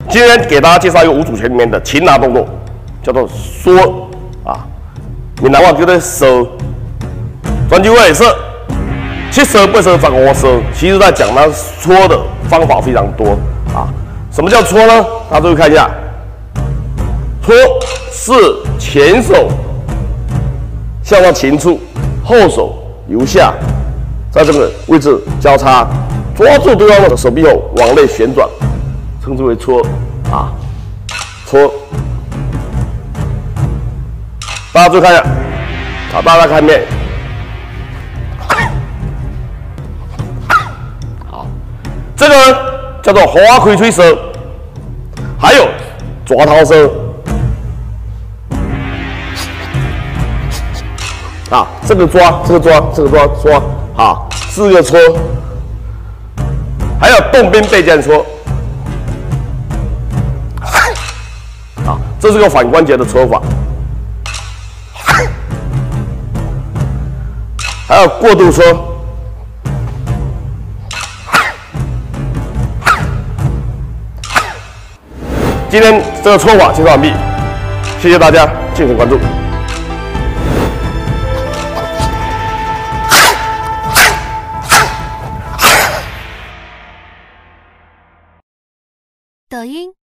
今天给大家介绍一个五组拳里面的擒拿动作，叫做缩啊，闽南话叫做缩。专辑位是7缩、8缩、15缩，其实在讲它搓的方法非常多啊。什么叫搓呢？大家注意看一下，搓是前手向上擒出，后手由下，在这个位置交叉，抓住对方的手臂后往内旋转，称之为搓啊，搓。大家注意看一下，好，大家看面。好，这个呢叫做花开吹舌，还有抓头舌。啊，这个抓，这个抓，这个抓，啊，4个搓，还有动边背肩搓，啊，这是个反关节的搓法，还有过度搓，今天这个搓法介绍完毕，谢谢大家，敬请关注。 抖音。